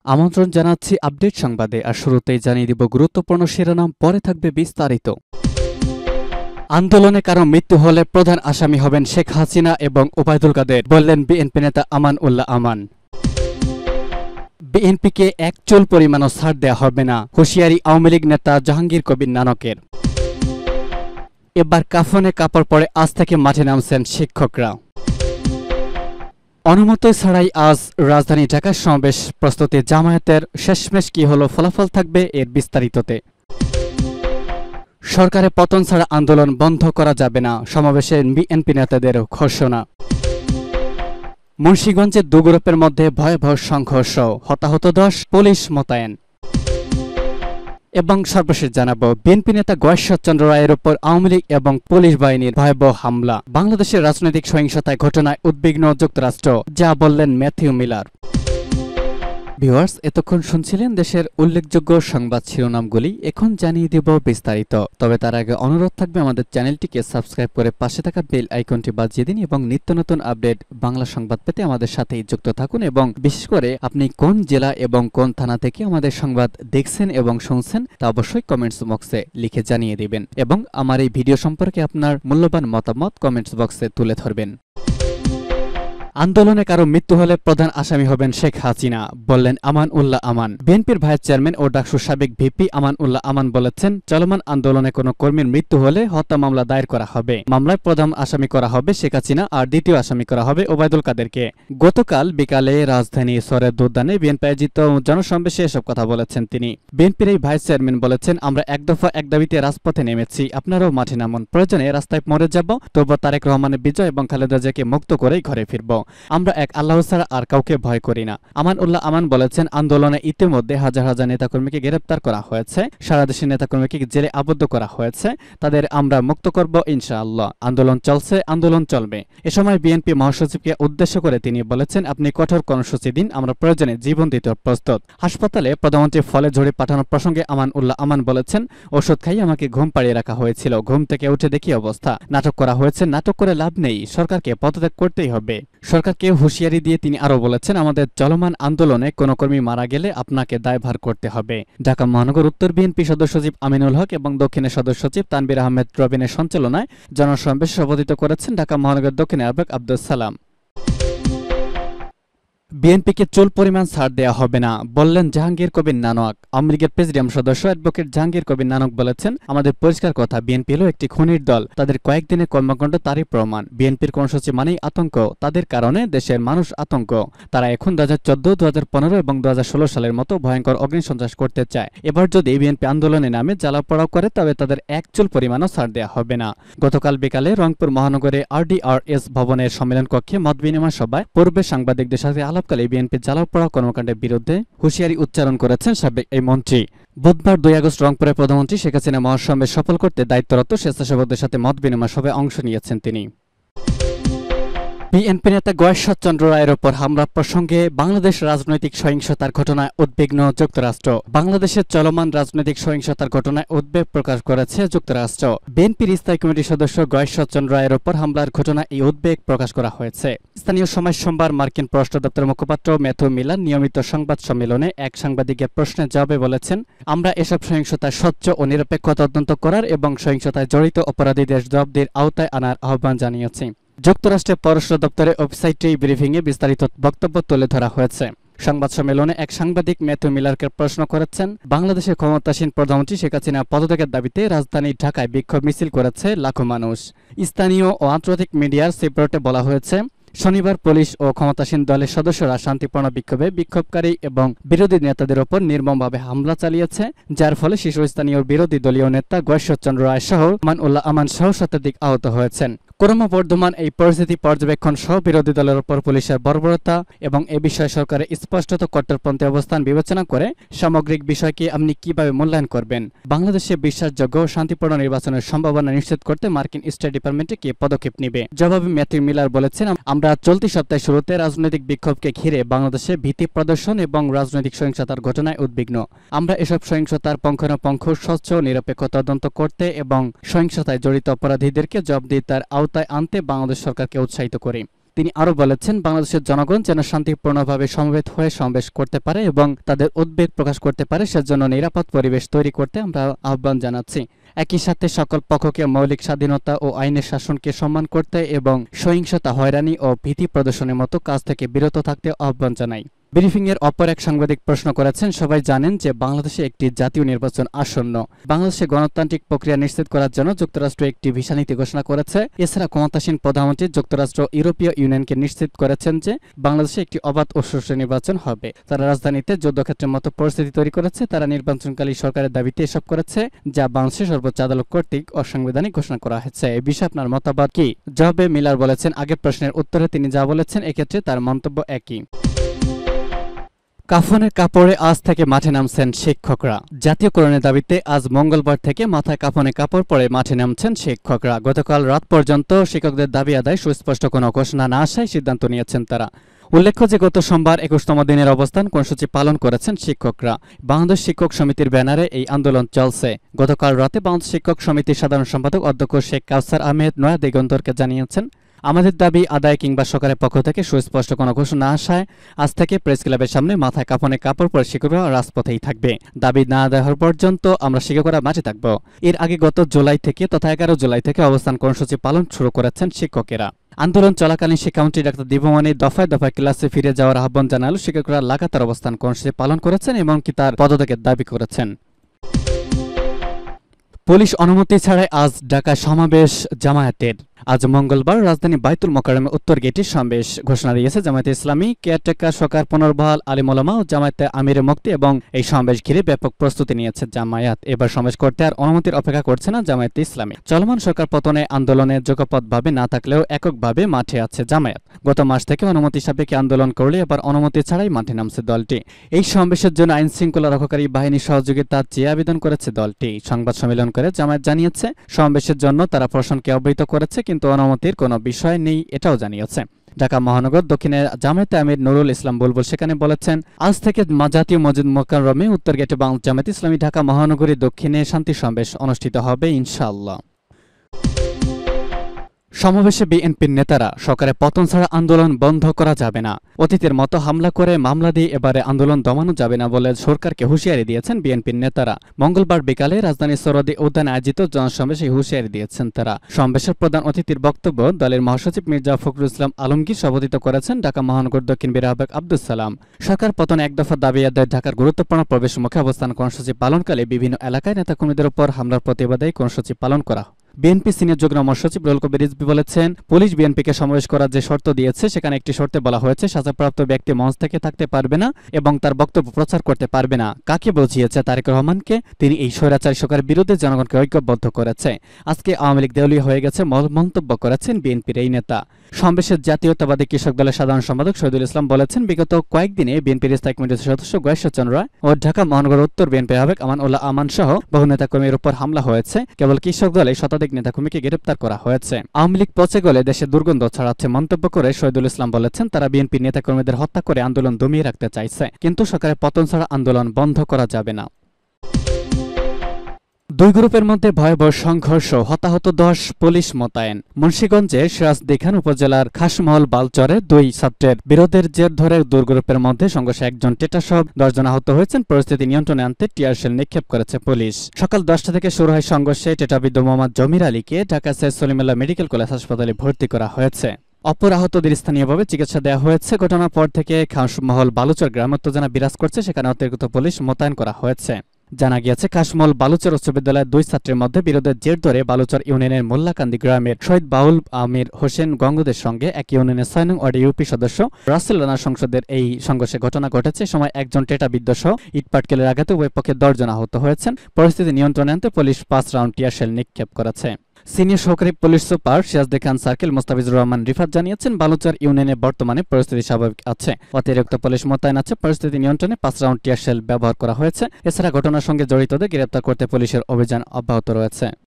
আমন্ত্রণ জানাচ্ছি আপডেট সংবাদে। আর শুরুতেই জানিয়ে দিব গুরুত্বপূর্ণ শিরোনাম, পরে থাকবে বিস্তারিত। আন্দোলনে কারো মৃত্যু হলে প্রধান আসামি হবেন শেখ হাসিনা এবং ওবায়দুল কাদের, বললেন বিএনপি নেতা আমান উল্লাহ আমান। বিএনপিকে এক চুল পরিমাণও ছাড় দেওয়া হবে না, হুঁশিয়ারি আওয়ামী লীগ নেতা জাহাঙ্গীর কবির নানকের। এবার কাফনে কাপড় পরে আজ থেকে মাঠে নামছেন শিক্ষকরা। অনুমতি ছাড়াই আজ রাজধানী ঢাকার সমাবেশ প্রস্তুতি, জামায়াতের শেষমেশ কি হলো, ফলাফল থাকবে এর বিস্তারিততে। সরকারের পতন ছাড়া আন্দোলন বন্ধ করা যাবে না, সমাবেশে বিএনপি নেতাদের ঘোষণা। মুন্সিগঞ্জে দু গ্রুপের মধ্যে ভয়াবহ সংঘর্ষ, হতাহত 10, পুলিশ মোতায়েন। এবং সর্বশেষ জানাবো বিএনপি নেতা গয়েশ্বরচন্দ্র রায়ের উপর আওয়ামী লীগ এবং পুলিশ বাহিনীর ভয়াবহ হামলা। বাংলাদেশের রাজনৈতিক সহিংসতায় ঘটনায় উদ্বিগ্ন যুক্তরাষ্ট্র, যা বললেন ম্যাথিউ মিলার। ভিউয়ার্স, এতক্ষণ শুনছিলেন দেশের উল্লেখযোগ্য সংবাদ শিরোনামগুলি। এখন জানিয়ে দেব বিস্তারিত। তবে তার আগে অনুরোধ থাকবে আমাদের চ্যানেলটিকে সাবস্ক্রাইব করে পাশে থাকা বেল আইকনটি বাজিয়ে দিন এবং নিত্য নতুন আপডেট বাংলা সংবাদ পেতে আমাদের সাথেই যুক্ত থাকুন। এবং বিশেষ করে আপনি কোন জেলা এবং কোন থানা থেকে আমাদের সংবাদ দেখছেন এবং শুনছেন তা অবশ্যই কমেন্টস বক্সে লিখে জানিয়ে দিবেন এবং আমার এই ভিডিও সম্পর্কে আপনার মূল্যবান মতামত কমেন্টস বক্সে তুলে ধরবেন। আন্দোলনে কারো মৃত্যু হলে প্রধান আসামি হবেন শেখ হাসিনা, বললেন আমান উল্লাহ আমান। বিএনপির ভাইস চেয়ারম্যান ও ডাকসুর সাবেক ভিপি আমান উল্লাহ আমান বলেছেন, চলমান আন্দোলনে কোনো কর্মীর মৃত্যু হলে হত্যা মামলা দায়ের করা হবে। মামলায় প্রধান আসামি করা হবে শেখ হাসিনা আর দ্বিতীয় আসামি করা হবে ওবায়দুল কাদেরকে। গতকাল বিকালে রাজধানী সরেদ উদ্যানে বিএনপি আয়োজিত জনসমাবেশে এসব কথা বলেছেন তিনি। বিএনপির এই ভাইস চেয়ারম্যান বলেছেন, আমরা এক দফা এক দাবিতে রাজপথে নেমেছি, আপনারাও মাঠে নামুন, প্রয়োজনে রাস্তায় মরে যাব, তবুও তারেক রহমানের বিজয় এবং খালেদা জিয়াকে মুক্ত করেই ঘরে ফিরব। আমরা এক আল্লাহ ছাড়া আর কাউকে ভয় করি না। আমান উল্লাহ আমান বলেছেন, আন্দোলনে ইতিমধ্যে হাজার হাজার নেতাকর্মীকে গ্রেপ্তার করা হয়েছে, সারা দেশের নেতাকর্মীকে জেলে আবদ্ধ করা হয়েছে, তাদের আমরা মুক্ত করব ইনশাআল্লাহ। আন্দোলন চলছে, আন্দোলন চলবে। এ সময় বিএনপি মহাসচিবকে উদ্দেশ্য করে তিনি বলেছেন, আপনি কঠোর কর্মসূচি দিন, আমরা প্রয়োজনে জীবন দিতে প্রস্তুত। হাসপাতালে প্রধানমন্ত্রী ফলে ঝড়ে পাঠানোর প্রসঙ্গে আমান উল্লাহ আমান বলেছেন, ওষুধ খাই আমাকে ঘুম পাড়িয়ে রাখা হয়েছিল, ঘুম থেকে উঠে দেখি অবস্থা, নাটক করা হয়েছে, নাটক করে লাভ নেই, সরকারকে পদত্যাগ করতেই হবে। সরকারকে হুঁশিয়ারি দিয়ে তিনি আরও বলেছেন, আমাদের চলমান আন্দোলনে কোনো কর্মী মারা গেলে আপনাকে দায়ভার করতে হবে। ঢাকা মহানগর উত্তর বিএনপি সদস্য সচিব আমিনুল হক এবং দক্ষিণের সদস্য সচিব তানবির আহমেদ রবিনের সঞ্চালনায় জনসমাবেশে সভাপতিত্ব করেছেন ঢাকা মহানগর দক্ষিণের আহ্বায়ক আব্দুল সালাম। বিএনপিকে চুল পরিমাণ ছাড় দেওয়া হবে না, বললেন জাহাঙ্গীর কবির নানক। আওয়ামী লীগের প্রেসিডিয়াম সদস্য অ্যাডভোকেট জাহাঙ্গীর কবির নানক বলেছেন, আমাদের পরিষ্কার কথা, বিএনপি হলো একটি খুনির দল, তাদের কয়েকদিনের কর্মকাণ্ড তারই প্রমাণ। বিএনপির কর্মসূচি মানেই আতঙ্ক, তাদের কারণে দেশের মানুষ আতঙ্ক। তারা এখন 2014, 2015 এবং 2016 সালের মতো ভয়ঙ্কর অগ্নিসন্ত্রাস করতে চায়। এবার যদি বিএনপি আন্দোলনে নামে জ্বালাপোড়াও করে তবে তাদের এক চুল পরিমাণও ছাড় দেওয়া হবে না। গতকাল বিকালে রংপুর মহানগরে RDRS ভবনের সম্মেলন কক্ষে মত বিনিময় সভায় পূর্বে সাংবাদিকদের সাথে আলাপকালে বিএনপি জ্বালাপোড়া কর্মকাণ্ডের বিরুদ্ধে হুঁশিয়ারি উচ্চারণ করেছেন সাবেক এই মন্ত্রী। বুধবার 2 আগস্ট রংপুরে প্রধানমন্ত্রী শেখ হাসিনা মহাসমাবেশ সফল করতে দায়িত্বরত স্বেচ্ছাসেবকদের সাথে মত বিনিময় সভায় অংশ নিয়েছেন তিনি। বিএনপি নেতা গয়েশ্বরচন্দ্র রায়ের ওপর হামলা প্রসঙ্গে বাংলাদেশ রাজনৈতিক সহিংসতার ঘটনায় উদ্বিগ্ন যুক্তরাষ্ট্র। বাংলাদেশের চলমান রাজনৈতিক সহিংসতার ঘটনায় উদ্বেগ প্রকাশ করেছে যুক্তরাষ্ট্র। বিএনপির স্থায়ী কমিটির সদস্য গয়েশ্বরচন্দ্র রায়ের ওপর হামলার ঘটনায় এই উদ্বেগ প্রকাশ করা হয়েছে। স্থানীয় সময় সোমবার মার্কিন পররাষ্ট্র দপ্তরের মুখপাত্র ম্যাথিউ মিলার নিয়মিত সংবাদ সম্মেলনে এক সাংবাদিকের প্রশ্নের জবাবে বলেছেন, আমরা এসব সহিংসতার স্বচ্ছ ও নিরপেক্ষ তদন্ত করার এবং সহিংসতায় জড়িত অপরাধীদের জবাবদিহির আওতায় আনার আহ্বান জানিয়েছি। যুক্তরাষ্ট্রের পররাষ্ট্র দপ্তরের ওয়েবসাইটে ব্রিফিংয়ে বিস্তারিত বক্তব্য তুলে ধরা হয়েছে। সংবাদ সম্মেলনে এক সাংবাদিক ম্যাথিউ মিলারকে প্রশ্ন করেছেন, বাংলাদেশের ক্ষমতাসীন প্রধানমন্ত্রী শেখ হাসিনা পদত্যাগের দাবিতে রাজধানী ঢাকায় বিক্ষোভ মিছিল করেছে লাখো মানুষ। স্থানীয় ও আন্তর্জাতিক মিডিয়ার রিপোর্টে বলা হয়েছে, শনিবার পুলিশ ও ক্ষমতাসীন দলের সদস্যরা শান্তিপূর্ণ বিক্ষোভে বিক্ষোভকারী এবং বিরোধী নেতাদের ওপর নির্মমভাবে হামলা চালিয়েছে, যার ফলে শীর্ষস্থানীয় বিরোধী দলীয় নেতা গয়েশ্বরচন্দ্র রায় সহ আমান উল্লাহ আমান সহ শতাধিক আহত হয়েছেন। ক্রমবর্ধমান এই পরিস্থিতি পর্যবেক্ষণ সহ বিরোধী দলের ওপর পুলিশের বর্বরতা এবং এ বিষয়ে সরকারের স্পষ্টত কট্টরপন্থী অবস্থান বিবেচনা করে সামগ্রিক বিষয়কে আপনি কিভাবে মূল্যায়ন করবেন? বাংলাদেশে বিশ্বাসযোগ্য ও শান্তিপূর্ণ নির্বাচনের সম্ভাবনা নিশ্চিত করতে মার্কিন স্টেট ডিপার্টমেন্টে কি পদক্ষেপ নেবে? জবাবে ম্যাথিউ মিলার বলেছেন, আমরা চলতি সপ্তাহের শুরুতে রাজনৈতিক বিক্ষোভকে ঘিরে বাংলাদেশে ভীতি প্রদর্শন এবং রাজনৈতিক সহিংসতার ঘটনায় উদ্বিগ্ন। আমরা এসব সহিংসতার পুঙ্খানুপুঙ্খ স্বচ্ছ নিরপেক্ষ তদন্ত করতে এবং সহিংসতায় জড়িত অপরাধীদেরকে জবাবদিহিতার আওতায় আনতে বাংলাদেশ সরকারকে উৎসাহিত করি। তিনি আরও বলেছেন, বাংলাদেশের জনগণ যেন শান্তিপূর্ণভাবে সমবেত হয়ে সমাবেশ করতে পারে এবং তাদের উদ্বেগ প্রকাশ করতে পারে, সেজন্য নিরাপদ পরিবেশ তৈরি করতে আমরা আহ্বান জানাচ্ছি। একই সাথে সকল পক্ষকে মৌলিক স্বাধীনতা ও আইনের শাসনকে সম্মান করতে এবং সহিংসতা, হয়রানি ও ভীতি প্রদর্শনের মতো কাজ থেকে বিরত থাকতে আহ্বান জানাই। ব্রিফিংয়ের অপর এক সাংবাদিক প্রশ্ন করেছেন, সবাই জানেন যে বাংলাদেশে একটি জাতীয় নির্বাচন আসন্ন। বাংলাদেশে গণতান্ত্রিক প্রক্রিয়া নিশ্চিত করার জন্য যুক্তরাষ্ট্র একটি ভিসা নীতি ঘোষণা করেছে। এছাড়া ক্ষমতাসীন প্রধানমন্ত্রী যুক্তরাষ্ট্র ইউরোপীয় ইউনিয়নকে নিশ্চিত করেছেন যে বাংলাদেশে একটি অবাধ ও সুষ্ঠু নির্বাচন হবে। তারা রাজধানীতে যুদ্ধক্ষেত্রের মতো পরিস্থিতি তৈরি করেছে। তারা নির্বাচনকালী সরকারের দাবিতে এসব করেছে, যা বাংলাদেশের সর্বোচ্চ আদালত কর্তৃক অসাংবিধানিক ঘোষণা করা হয়েছে। এ বিষয়ে আপনার মতামত কি? জবাবে মিলার বলেছেন, আগের প্রশ্নের উত্তরে তিনি যা বলেছেন এক্ষেত্রে তার মন্তব্য একই। কাফনের কাপড়ে আজ থেকে মাঠে নামছেন শিক্ষকরা। জাতীয়করণের দাবিতে আজ মঙ্গলবার থেকে মাথায় কাফনে কাপড় পরে মাঠে নামছেন শিক্ষকরা। গতকাল রাত পর্যন্ত শিক্ষকদের দাবি আদায় সুস্পষ্ট কোনো ঘোষণা না আসায় সিদ্ধান্ত নিয়েছেন তারা। উল্লেখ্য যে গত সোমবার 21তম দিনের অবস্থান কর্মসূচি পালন করেছেন শিক্ষকরা। বাংলাদেশ শিক্ষক সমিতির ব্যানারে এই আন্দোলন চলছে। গতকাল রাতে বাংলাদেশ শিক্ষক সমিতির সাধারণ সম্পাদক অধ্যক্ষ শেখ কাউসার আহমেদ নয়া দিগন্তরকে জানিয়েছেন, আমাদের দাবি আদায় কিংবা সরকারের পক্ষ থেকে সুস্পষ্ট কোনো ঘোষণা না আসায় আজ থেকে প্রেস ক্লাবের সামনে মাথায় কাফনে কাপড় পরে শিক্ষকরা রাজপথেই থাকবে। দাবি না আদায় হওয়ার পর্যন্ত আমরা শিক্ষকরা মাঠে থাকব। এর আগে গত জুলাই থেকে তথা 11 জুলাই থেকে অবস্থান কর্মসূচি পালন শুরু করেছেন শিক্ষকেরা। আন্দোলন চলাকালীন শিক্ষামন্ত্রী ডাক্তার দীপমণি দফায় দফায় ক্লাসে ফিরে যাওয়ার আহ্বান জানালেও শিক্ষকরা লাগাতার অবস্থান কর্মসূচি পালন করেছেন, এমনকি তার পদত্যাগের দাবি করেছেন। পুলিশ অনুমতি ছাড়াই আজ ঢাকায় সমাবেশ জামায়াতের। আজ মঙ্গলবার রাজধানী বাইতুল মোকাররমে উত্তর গেটে সমাবেশ ঘোষণা দিয়েছে জামায়াতে ইসলামী, কেয়ারটেকার সরকার পুনর্বহাল, আলিম ওলামা ও জামায়াতে আমিরে মুক্তি, এবং এই সমাবেশ ঘিরে ব্যাপক প্রস্তুতি নিয়েছে জামায়াত। এবার সমাবেশ করতে আর অনুমতির অপেক্ষা করছে না জামায়াতে ইসলামী। চলমান সরকার পতনে আন্দোলনে যুগপৎভাবে না থাকলেও এককভাবে মাঠে আছে জামায়াত। গত মাস থেকে অনুমতি সাপেক্ষে আন্দোলন করলে এবার অনুমতি ছাড়াই মাঠে নামছে দলটি। এই সমাবেশের জন্য আইন শৃঙ্খলা রক্ষাকারী বাহিনীর সহযোগিতা চেয়ে আবেদন করেছে দলটি। সংবাদ সম্মেলন করে জামায়াত জানিয়েছে, সমাবেশের জন্য তারা প্রশাসনকে অবহিত করেছে, কিন্তু অনুমতির কোনো বিষয় নেই এটাও জানিয়েছে। ঢাকা মহানগর দক্ষিণের জামায়াতে আমির নুরুল ইসলাম বুলবুল সেখানে বলেছেন, আজ থেকে জাতীয় মসজিদ মোকাররমে উত্তর গেটে জামায়াতে ইসলামী ঢাকা মহানগরী দক্ষিণে শান্তি সমাবেশ অনুষ্ঠিত হবে ইনশাআল্লাহ। সমাবেশে বিএনপির নেতারা সরকারের পতন ছাড়া আন্দোলন বন্ধ করা যাবে না, অতীতের মতো হামলা করে মামলা দিয়ে এবারে আন্দোলন দমানো যাবে না বলে সরকারকে হুঁশিয়ারি দিয়েছেন বিএনপির নেতারা। মঙ্গলবার বিকালে রাজধানীর সরোয়ার্দী উদ্যানে আয়োজিত জনসমাবেশে হুঁশিয়ারি দিয়েছেন তারা। সমাবেশের প্রধান অতিথির বক্তব্য দলের মহাসচিব মির্জা ফখরুল ইসলাম আলমগীর সভাপতিত্ব করেছেন। ঢাকা মহানগর দক্ষিণ বির আহ্বায়ক আব্দুস সালাম সরকার পতন এক দফা দাবি আদায় ঢাকার গুরুত্বপূর্ণ প্রবেশ মুখে অবস্থান কর্মসূচি পালনকালে বিভিন্ন এলাকায় নেতাকর্মীদের উপর হামলার প্রতিবাদে কর্মসূচি পালন করা। বিএনপি সিনিয়র যুগ্ম মহাসচিব রুহুল কবির রিজভী বলেছেন, পুলিশ বিএনপিকে সমাবেশ করার যে শর্ত দিয়েছে সেখানে একটি শর্তে বলা হয়েছে সাজাপ্রাপ্ত ব্যক্তি মঞ্চ থেকে থাকতে পারবে না এবং তার বক্তব্য প্রচার করতে পারবে না। কাকে বুঝিয়েছে? তারেক রহমানকে। তিনি এই স্বৈরাচারী সরকারের বিরুদ্ধে জনগণকে ঐক্যবদ্ধ করেছে। আজকে আওয়ামী লীগ দেউলিয়া হয়ে গেছে মন্তব্য করেছেন বিএনপির এই নেতা। সমাবেশের জাতীয়তাবাদী কৃষক দলের সাধারণ সম্পাদক শহীদুল ইসলাম বলেছেন, বিগত কয়েকদিনে বিএনপির স্থায়ী কমিটির সদস্য গয়েশ্বরচন্দ্র রায় ও ঢাকা মহানগর উত্তর বিএনপির আহ্বায়ক আমানুল্লাহ আমান সহ বহু নেতাকর্মীর উপর হামলা হয়েছে। কেবল কৃষক দলে শতাধিক নেতাকর্মীকে গ্রেপ্তার করা হয়েছে। আওয়ামী লীগ পচে গেলে দেশে দুর্গন্ধ ছড়াচ্ছে মন্তব্য করে শহীদুল ইসলাম বলেছেন, তারা বিএনপি নেতাকর্মীদের হত্যা করে আন্দোলন দমিয়ে রাখতে চাইছে, কিন্তু সরকারের পতন ছাড়া আন্দোলন বন্ধ করা যাবে না। দুই গ্রুপের মধ্যে ভয়াবহ সংঘর্ষ, হতাহত 10, পুলিশ মোতায়েন। মুন্সিগঞ্জের সিরাজদিখান উপজেলার খাসমহল বালচরে দুই ছাত্রের বিরোধের জের ধরে দুই গ্রুপের মধ্যে সংঘর্ষে একজন টেটাসহ 10 জন আহত হয়েছেন। পরিস্থিতি নিয়ন্ত্রণে আনতে টিয়ারশেল নিক্ষেপ করেছে পুলিশ। সকাল 10টা থেকে শুরু হয় সংঘর্ষে টেটাবিদ মোহাম্মদ জমির আলীকে ঢাকা সৈয়দ সলিমুল্লাহ মেডিকেল কলেজ হাসপাতালে ভর্তি করা হয়েছে। অপর আহতদের স্থানীয়ভাবে চিকিৎসা দেওয়া হয়েছে। ঘটনার পর থেকে খাসমহল বালুচর গ্রামে উত্তেজনা বিরাজ করছে, সেখানে অতিরিক্ত পুলিশ মোতায়েন করা হয়েছে। জানা গিয়েছে, খাসমহল বালুচর উচ্চ বিদ্যালয়ের দুই ছাত্রের মধ্যে বিরোধের জের ধরে বালুচর ইউনিয়নের মোল্লাকান্দি গ্রামের শহীদ বাউল আমির হোসেন গঙ্গুদের সঙ্গে এক ইউনিয়নের 6 নং ওয়ার্ডের ইউপি সদস্য রাসেল রানা সংসদের এই সংঘর্ষে ঘটনা ঘটেছে। সময় একজন টেটাবিদ্ধ সহ ইটপাটকেলের আঘাতে উভয় পক্ষে 10 জন আহত হয়েছেন। পরিস্থিতি নিয়ন্ত্রণে আনতে পুলিশ 5 রাউন্ড টিয়ারশেল নিক্ষেপ করেছে। সিনিয়র সহকারী police super Sirajdikhan circle Mostafizur Rahman Rifat জানিয়েছেন, বালুচর ইউনিয়নে বর্তমানে পরিস্থিতি স্বাভাবিক আছে, অতিরিক্ত পুলিশ মোতায়েন আছে। পরিস্থিতি নিয়ন্ত্রণে 5 রাউন্ড টিয়ারশেল ব্যবহার করা হয়েছে। এছাড়া ঘটনার সঙ্গে জড়িতদের গ্রেপ্তার করতে পুলিশের অভিযান অব্যাহত রয়েছে।